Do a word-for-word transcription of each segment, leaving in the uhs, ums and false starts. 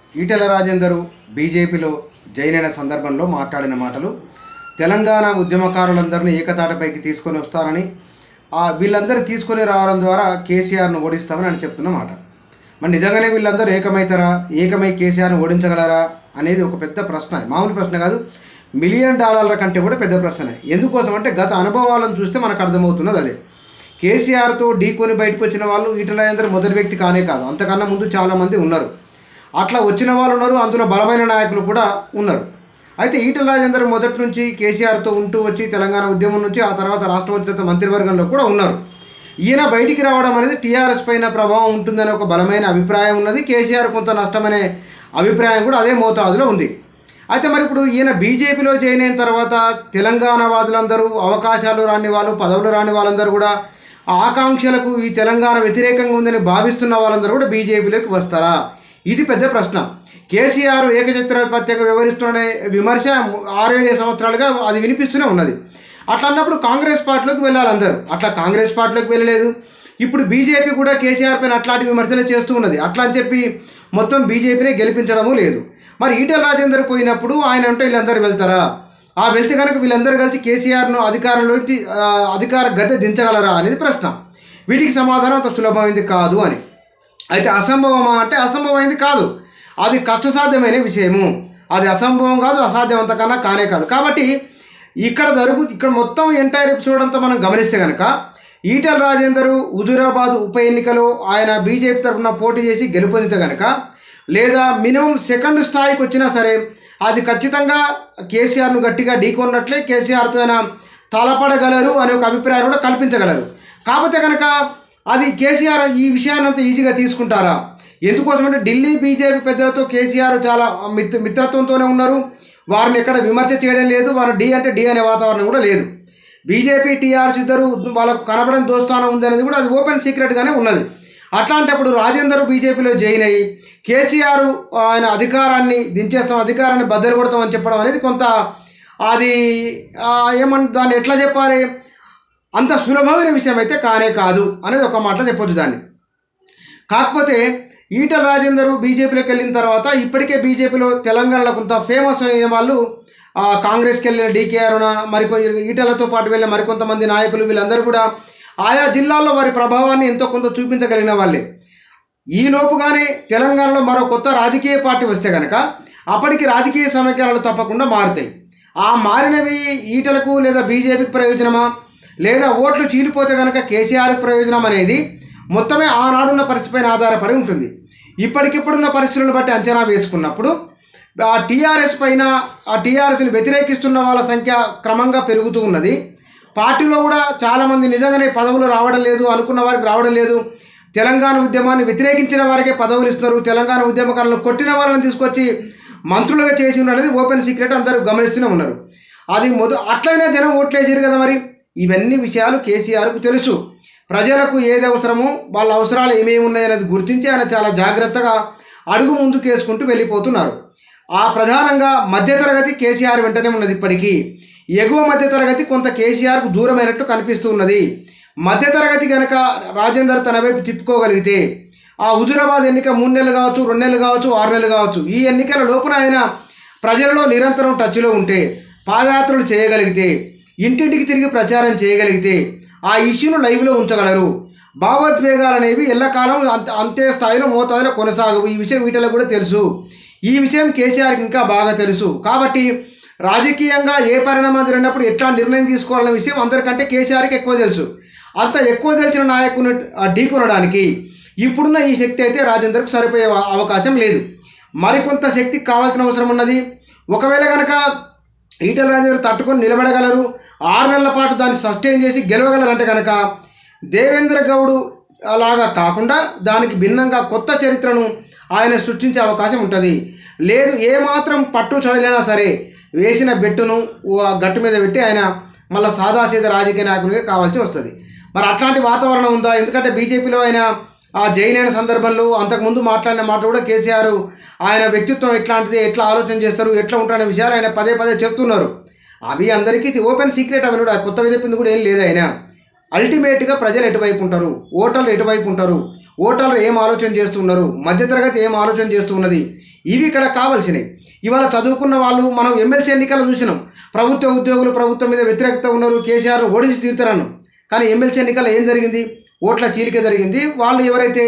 ఈటెల రాజేందర్ బీజేపీలో జాయిన్ అయిన సందర్భంలో మాట్లాడిన మాటలు తెలంగాణ ఉద్యమకారులందరినీ ఏకతాటిపైకి తీసుకొని వస్తారని ఆ వీళ్ళందరూ తీసుకొని రావడం ద్వారా కేసీఆర్ను ఓడిస్తామని అని చెప్తున్న మాట. మరి నిజంగానే వీళ్ళందరూ ఏకమవుతారా, ఏకమై కేసీఆర్ను ఓడించగలరా అనేది ఒక పెద్ద ప్రశ్న. మామూలు ప్రశ్న కాదు, మిలియన్ డాలర్ల కంటే కూడా పెద్ద ప్రశ్న. ఎందుకోసం అంటే గత అనుభవాలను చూస్తే మనకు అర్థమవుతున్నది అదే. కేసీఆర్తో ఢీకొని బయటకు వచ్చిన వాళ్ళు ఈటెల రాజేందర్ మొదటి వ్యక్తి కానే కాదు, అంతకన్నా ముందు చాలామంది ఉన్నారు. అట్లా వచ్చిన వాళ్ళు ఉన్నారు, అందులో బలమైన నాయకులు కూడా ఉన్నారు. అయితే ఈటెల రాజేందర్ మొదటి నుంచి కేసీఆర్తో ఉంటూ వచ్చి తెలంగాణ ఉద్యమం నుంచి ఆ తర్వాత రాష్ట్రం వచ్చిన మంత్రివర్గంలో కూడా ఉన్నారు. ఈయన బయటికి రావడం అనేది టీఆర్ఎస్ పైన ప్రభావం ఉంటుందనే ఒక బలమైన అభిప్రాయం ఉన్నది. కేసీఆర్ కొంత నష్టమనే అభిప్రాయం కూడా అదే మోతాదులో ఉంది. అయితే మరి ఇప్పుడు ఈయన బీజేపీలో జాయిన్ అయిన తర్వాత తెలంగాణ వాదులందరూ, అవకాశాలు రాని వాళ్ళు, పదవులు రాని వాళ్ళందరూ కూడా ఆకాంక్షలకు ఈ తెలంగాణ వ్యతిరేకంగా ఉందని భావిస్తున్న వాళ్ళందరూ కూడా బీజేపీలోకి వస్తారా? ఇది పెద్ద ప్రశ్న. కేసీఆర్ ఏకఛత్రాధిపత్యంగా వ్యవహరిస్తున్న విమర్శ ఆరేడు సంవత్సరాలుగా అది వినిపిస్తూనే ఉన్నది. అట్లా అన్నప్పుడు కాంగ్రెస్ పార్టీలోకి వెళ్ళాలి అందరూ. అట్లా కాంగ్రెస్ పార్టీలోకి వెళ్ళలేదు. ఇప్పుడు బీజేపీ కూడా కేసీఆర్ పైన అట్లాంటి విమర్శలు చేస్తూ ఉన్నది. అట్లా అని చెప్పి మొత్తం బీజేపీనే గెలిపించడము లేదు. మరి ఈటెల రాజేందర్ పోయినప్పుడు ఆయన అంటే వీళ్ళందరూ వెళ్తారా? ఆ వెళ్తే కనుక వీళ్ళందరూ కలిసి కేసీఆర్ను అధికారంలోకి అధికార గద్దె దించగలరా అనేది ప్రశ్న. వీటికి సమాధానం అంత సులభమైంది కాదు అని. అయితే అసంభవమా అంటే అసంభవమైంది కాదు, అది కష్టసాధ్యమైన విషయము. అది అసంభవం కాదు, అసాధ్యం అంతకన్నా కానే కాదు. కాబట్టి ఇక్కడ జరుగు ఇక్కడ మొత్తం ఎంటైర్ ఎపిసోడ్ అంతా మనం గమనిస్తే కనుక ఈటెల రాజేందర్ హుజూరాబాద్ ఉప ఎన్నికలో ఆయన బీజేపీ తరఫున పోటీ చేసి గెలుపొందితే కనుక, లేదా మినిమం సెకండ్ స్థాయికి వచ్చినా సరే అది ఖచ్చితంగా కేసీఆర్ను గట్టిగా ఢీకొన్నట్లే, కేసీఆర్తో ఆయన తలపడగలరు అనే ఒక అభిప్రాయం కూడా కల్పించగలరు. కాకపోతే కనుక అది కేసీఆర్ ఈ విషయాన్ని అంత ఈజీగా తీసుకుంటారా? ఎందుకోసం అంటే ఢిల్లీ బీజేపీ పెద్దలతో కేసీఆర్ చాలా మిత్ర మిత్రత్వంతోనే ఉన్నారు. వారిని ఎక్కడ విమర్శ చేయడం లేదు. వారు డి అంటే డి అనే వాతావరణం కూడా లేదు. బీజేపీ టీఆర్ఎస్ ఇద్దరు వాళ్ళకు కనబడని దోస్తానం ఉంది అనేది కూడా అది ఓపెన్ సీక్రెట్గానే ఉన్నది. అట్లాంటప్పుడు రాజేందర్ బీజేపీలో జాయిన్ అయ్యి కేసీఆర్ ఆయన అధికారాన్ని దించేస్తాం, అధికారాన్ని బద్దలు కొడతామని చెప్పడం అనేది కొంత అది ఏమన్నా దాన్ని ఎట్లా చెప్పాలి, అంత సులభమైన విషయం అయితే కానే కాదు అనేది ఒక మాటలో చెప్పొచ్చు దాన్ని. కాకపోతే ఈటెల రాజేందర్ బీజేపీలోకి వెళ్ళిన తర్వాత ఇప్పటికే బీజేపీలో తెలంగాణలో కొంత ఫేమస్ అయిన వాళ్ళు కాంగ్రెస్కి వెళ్ళిన డీకే అరుణ, మరికొ ఈటెలతో పాటు వెళ్ళిన మరికొంతమంది నాయకులు వీళ్ళందరూ కూడా ఆయా జిల్లాల్లో వారి ప్రభావాన్ని ఎంతో కొంత చూపించగలిగిన వాళ్ళే. ఈ లోపుగానే తెలంగాణలో మరో కొత్త రాజకీయ పార్టీ వస్తే కనుక అప్పటికి రాజకీయ సమీకరణలు తప్పకుండా మారుతాయి. ఆ మారినవి ఈటెలకు లేదా బీజేపీకి ప్రయోజనమా, లేదా ఓట్లు చీలిపోతే కనుక కేసీఆర్కి ప్రయోజనం అనేది మొత్తమే ఆనాడున్న పరిస్థితిపైన ఆధారపడి ఉంటుంది. ఇప్పటికిప్పుడున్న పరిస్థితులను బట్టి అంచనా వేసుకున్నప్పుడు ఆ టీఆర్ఎస్ పైన ఆ టీఆర్ఎస్ని వ్యతిరేకిస్తున్న వాళ్ళ సంఖ్య క్రమంగా పెరుగుతూ ఉన్నది. పార్టీలో కూడా చాలామంది నిజంగానే పదవులు రావడం లేదు, అనుకున్న వారికి రావడం లేదు. తెలంగాణ ఉద్యమాన్ని వ్యతిరేకించిన వారికే పదవులు ఇస్తున్నారు. తెలంగాణ ఉద్యమకాలను కొట్టిన వాళ్ళని తీసుకొచ్చి మంత్రులుగా చేసి ఉన్నది ఓపెన్ సీక్రెట్, అందరూ గమనిస్తూనే ఉన్నారు. అది మొద అట్లయినా జనం ఓట్లేసారు కదా. మరి ఇవన్నీ విషయాలు కేసీఆర్కు తెలుసు. ప్రజలకు ఏది అవసరమో వాళ్ళ అవసరాలు ఏమేమి ఉన్నాయనేది గుర్తించి ఆయన చాలా జాగ్రత్తగా అడుగు ముందుకు వేసుకుంటూ వెళ్ళిపోతున్నారు. ఆ ప్రధానంగా మధ్యతరగతి కేసీఆర్ వెంటనే ఉన్నది. ఇప్పటికీ ఎగువ మధ్యతరగతి కొంత కేసీఆర్కు దూరమైనట్లు కనిపిస్తూ ఉన్నది. మధ్యతరగతి కనుక రాజేందర్ తన వైపు తిప్పుకోగలిగితే ఆ హుజూరాబాద్ ఎన్నిక మూడు నెలలు కావచ్చు, రెండు నెలలు కావచ్చు, ఆరు నెలలు కావచ్చు, ఈ ఎన్నికల లోపున ఆయన ప్రజలలో నిరంతరం టచ్లో ఉంటే, పాదయాత్రలు చేయగలిగితే, ఇంటింటికి తిరిగి ప్రచారం చేయగలిగితే ఆ ఇష్యూను లైవ్లో ఉంచగలరు. భావోద్వేగాలు అనేవి ఎల్లకాలం అంత అంతే స్థాయిలో మోతాదులో కొనసాగవు. ఈ విషయం ఈటెలకు కూడా తెలుసు. ఈ విషయం కేసీఆర్కి ఇంకా బాగా తెలుసు. కాబట్టి రాజకీయంగా ఏ పరిణామం జరిగినప్పుడు ఎట్లా నిర్ణయం తీసుకోవాలనే విషయం అందరికంటే కేసీఆర్కి ఎక్కువ తెలుసు. అంత ఎక్కువ తెలిసిన నాయకుని ఢీకొనడానికి ఇప్పుడున్న ఈ శక్తి అయితే రాజేందర్కు సరిపోయే అవకాశం లేదు. మరికొంత శక్తికి కావాల్సిన అవసరం ఉన్నది. ఒకవేళ కనుక ఈటెల రాజేందర్ తట్టుకొని నిలబడగలరు, ఆరు నెలల పాటు దాన్ని సస్టైన్ చేసి గెలవగలరంటే కనుక దేవేంద్ర గౌడ్ అలాగా కాకుండా దానికి భిన్నంగా కొత్త చరిత్రను ఆయన సృష్టించే అవకాశం ఉంటుంది. లేదు ఏమాత్రం పట్టు చడలైనా సరే వేసిన బెట్టును గట్టు మీద పెట్టి ఆయన మళ్ళీ సాదాసీద రాజకీయ నాయకునిగా కావాల్సి వస్తుంది. మరి అట్లాంటి వాతావరణం ఉందా? ఎందుకంటే బీజేపీలో ఆయన ఆ జైన్ అయిన సందర్భంలో అంతకుముందు మాట్లాడిన మాట కూడా కేసీఆర్ ఆయన వ్యక్తిత్వం ఎట్లాంటిది, ఎట్లా ఆలోచన చేస్తారు, ఎట్లా ఉంటారనే విషయాలు ఆయన పదే పదే చెప్తున్నారు. అవి అందరికీ ఓపెన్ సీక్రెట్. అవి కూడా కొత్తగా చెప్పింది కూడా ఏం లేదు. ఆయన అల్టిమేట్గా ప్రజలు ఎటువైపు ఉంటారు, ఓటర్లు ఎటువైపు ఉంటారు, ఓటర్లు ఏం ఆలోచన చేస్తున్నారు, మధ్యతరగతి ఏం ఆలోచన చేస్తున్నది, ఇవి ఇక్కడ కావాల్సినవి. ఇవాళ చదువుకున్న వాళ్ళు మనం ఎమ్మెల్సీ ఎన్నికలు చూసినాం, ప్రభుత్వ ఉద్యోగులు ప్రభుత్వం మీద వ్యతిరేకత ఉన్నారు, కేసీఆర్ ఓడించి తీరుతారన్నాం. కానీ ఎమ్మెల్సీ ఎన్నికల్లో ఏం జరిగింది? ఓట్ల చీలిక జరిగింది. వాళ్ళు ఎవరైతే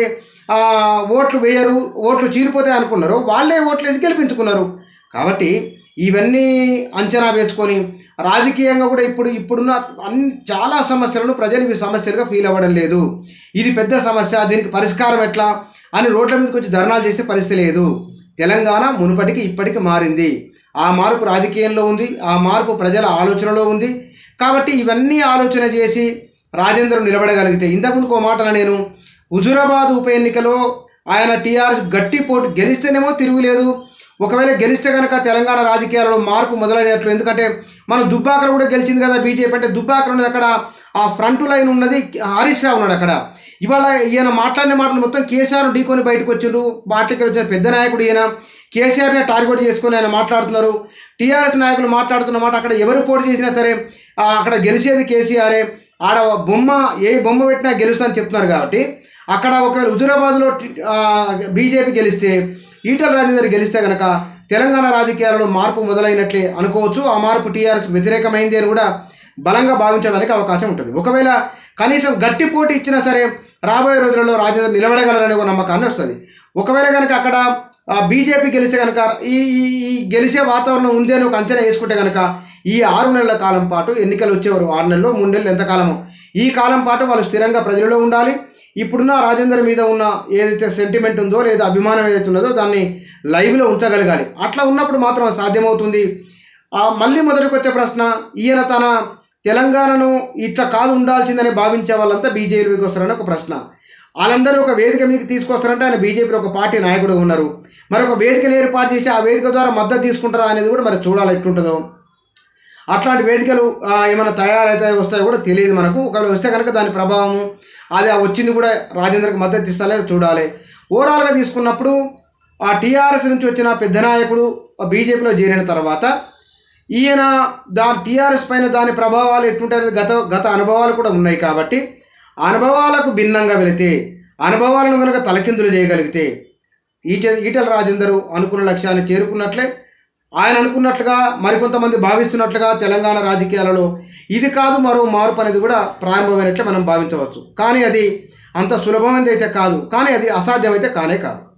ఓట్లు వేయరు, ఓట్లు చీలిపోతాయి అనుకున్నారో వాళ్ళే ఓట్లు వేసి గెలిపించుకున్నారు. కాబట్టి ఇవన్నీ అంచనా వేసుకొని రాజకీయంగా కూడా ఇప్పుడు ఇప్పుడున్న అన్ని చాలా సమస్యలను ప్రజలు ఇవి సమస్యలుగా ఫీల్ అవ్వడం లేదు. ఇది పెద్ద సమస్య, దీనికి పరిష్కారం ఎట్లా అని రోడ్ల మీదకి వచ్చి ధర్నాలు చేసే పరిస్థితి లేదు. తెలంగాణ మునుపటికి ఇప్పటికి మారింది. ఆ మార్పు రాజకీయంలో ఉంది, ఆ మార్పు ప్రజల ఆలోచనలో ఉంది. కాబట్టి ఇవన్నీ ఆలోచన చేసి రాజేందర్ నిలబడగలిగితే, ఇంతకుముందు ఒక మాట నేను, హుజూరాబాద్ ఉప ఎన్నికలో ఆయన టీఆర్ఎస్ గట్టి పోటీ గెలిస్తేనేమో తిరుగులేదు, ఒకవేళ గెలిస్తే కనుక తెలంగాణ రాజకీయాలలో మార్పు మొదలైనట్లు. ఎందుకంటే మనం దుబ్బాకలో కూడా గెలిచింది కదా బీజేపీ. అంటే దుబ్బాకలో ఉన్నది అక్కడ ఆ ఫ్రంట్ లైన్ ఉన్నది, హరీష్ రావు ఉన్నాడు అక్కడ. ఇవాళ ఈయన మాట్లాడిన మాటలు మొత్తం కేసీఆర్ ఢీకొని బయటకు వచ్చిండ్రు. మాటలకి వచ్చిన పెద్ద నాయకుడు ఈయన కేసీఆర్నే టార్గెట్ చేసుకొని ఆయన మాట్లాడుతున్నారు. టీఆర్ఎస్ నాయకులు మాట్లాడుతున్న మాట అక్కడ ఎవరు పోటీ చేసినా సరే అక్కడ గెలిచేది కేసీఆరే, ఆడ బొమ్మ ఏ బొమ్మ పెట్టినా గెలుస్తా అని చెప్తున్నారు. కాబట్టి అక్కడ ఒకవేళ హుజూరాబాద్లో బీజేపీ గెలిస్తే, ఈటల రాజేందర్ గెలిస్తే కనుక తెలంగాణ రాజకీయాలలో మార్పు మొదలైనట్లే అనుకోవచ్చు. ఆ మార్పు టీఆర్ఎస్ వ్యతిరేకమైంది అని కూడా బలంగా భావించడానికి అవకాశం ఉంటుంది. ఒకవేళ కనీసం గట్టి పోటీ ఇచ్చినా సరే రాబోయే రోజులలో రాజేందర్ నిలబడగలరనే ఒక నమ్మకాన్ని వస్తుంది. ఒకవేళ కనుక అక్కడ బీజేపీ గెలిస్తే కనుక ఈ ఈ గెలిచే వాతావరణం ఉంది అని ఒక అంచనా వేసుకుంటే కనుక ఈ ఆరు నెలల కాలం పాటు, ఎన్నికలు వచ్చేవారు ఆరు నెలలు మూడు నెలలు ఎంతకాలమో, ఈ కాలం పాటు వాళ్ళు స్థిరంగా ప్రజలలో ఉండాలి. ఇప్పుడున్న రాజేందర్ మీద ఉన్న ఏదైతే సెంటిమెంట్ ఉందో లేదా అభిమానం ఏదైతే ఉన్నదో దాన్ని లైవ్లో ఉంచగలగాలి. అట్లా ఉన్నప్పుడు మాత్రం సాధ్యమవుతుంది. మళ్ళీ మొదటికి వచ్చే ప్రశ్న, ఈయన తన తెలంగాణను ఇట్లా కాదు ఉండాల్సిందని భావించే వాళ్ళంతా బీజేపీకి వస్తారని ఒక ప్రశ్న. వాళ్ళందరూ ఒక వేదిక మీదకి తీసుకొస్తారంటే ఆయన బీజేపీలో ఒక పార్టీ నాయకుడు ఉన్నారు, మరొక వేదికను ఏర్పాటు చేసి ఆ వేదిక ద్వారా మద్దతు తీసుకుంటారా అనేది కూడా మరి చూడాలి ఎట్లుంటుందో. అట్లాంటి వేదికలు ఏమైనా తయారైతే వస్తాయో కూడా తెలియదు మనకు. ఒకవేళ వస్తే కనుక దాని ప్రభావము అది వచ్చింది కూడా రాజేందర్కి మద్దతు ఇస్తాలే చూడాలి. ఓవరాల్గా తీసుకున్నప్పుడు ఆ టీఆర్ఎస్ నుంచి వచ్చిన పెద్ద నాయకుడు బీజేపీలో చేరిన తర్వాత ఈయన దాని టీఆర్ఎస్ పైన దాని ప్రభావాలు ఎట్లుంటాయనేది గత గత అనుభవాలు కూడా ఉన్నాయి. కాబట్టి అనుభవాలకు భిన్నంగా వెళితే, అనుభవాలను కనుక తలకిందులు చేయగలిగితే ఈట ఈటల రాజేందర్ అనుకున్న లక్ష్యాన్ని చేరుకున్నట్లే. ఆయన అనుకున్నట్లుగా మరికొంతమంది భావిస్తున్నట్లుగా తెలంగాణ రాజకీయాలలో ఇది కాదు మరో మార్పు అనేది కూడా ప్రారంభమైనట్లే మనం భావించవచ్చు. కానీ అది అంత సులభమైనది అయితే కాదు, కానీ అది అసాధ్యమైతే కానే కాదు.